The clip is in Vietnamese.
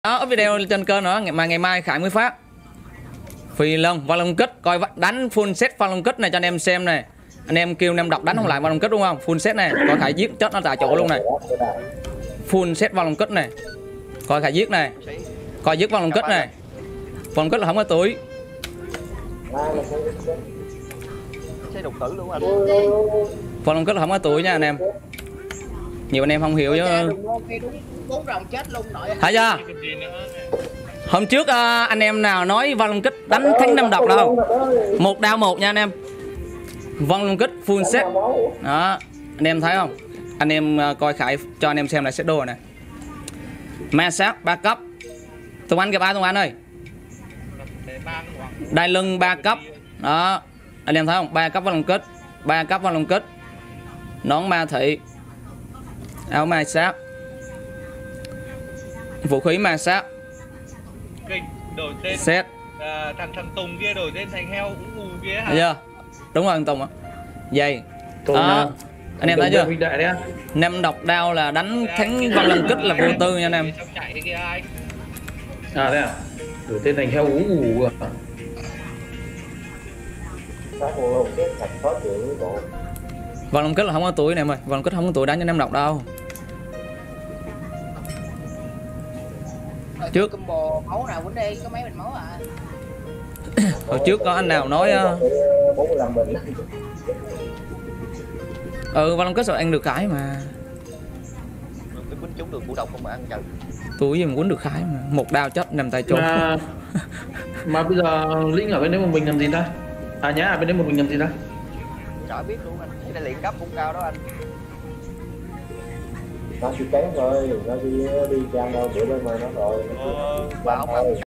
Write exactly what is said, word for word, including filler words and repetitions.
Đó, up video trên kênh nữa mà ngày mai Khải mới phát. Phi lân Valon kích, coi đánh full set Valon kích này cho anh em xem này. Anh em kêu anh em đọc đánh không lại Valon kích đúng không? Full set này, coi Khải giết chết nó tại chỗ luôn này. Full set Valon kích này. Coi Khải giết này. Coi giết Valon kích này. Valon kích là không có tuổi. Xe đục tử luôn anh. Valon kích là không có tuổi nha anh em. Nhiều anh em không hiểu chứ. Bốn rồng chết luôn nội. Thấy chưa? Hôm trước uh, anh em nào nói Valon kích đánh thánh năm độc đâu. Một đao một nha anh em. Valon kích full set. Đó, anh em thấy không? Anh em uh, coi Khải cho anh em xem lại set đồ này. Ma sát ba cấp. Tùng Anh gặp ai Tùng Anh ơi? Đai lưng ba cấp. Đó. Anh em thấy không? ba cấp Valon kích, ba cấp Valon kích. Nón ma thị. Áo ma sát. Vũ khí ma sát. Kinh đổi tên Set. À, thằng thằng Tùng kia đổi tên thành heo cũng mù kia hả? Thấy chưa? Đúng rồi thằng Tùng ạ. Dây. Đó. Anh em thấy chưa? Năm độc đao là đánh thắng Valon kích là vô tư nha anh em. Chạy kia ai? À thế à? Đổi tên thành heo ú ù à? Valon kích là không có tuổi này mà, Valon kích không có tuổi đánh cho năm độc đâu. Trước combo máu nào cũng đi, có mấy bình máu à. Hồi trước có anh nào nói ừ Valon kích sao ăn được Khải mà. Cái quýnh trúng được củ độc không mà ăn chừng. Tuổi gì mà quýnh được Khải mà, một đao chết nằm tại chỗ. Mà, mà bây giờ Linh ở bên đấy một mình làm gì ta? À nhá, ở bên đấy một mình làm gì ta? Chả biết luôn anh, cái này luyện cấp cũng cao đó anh. Nó chỉ kém thôi, nó đi đi trang đâu bữa bên mà nó rồi. Bảo mà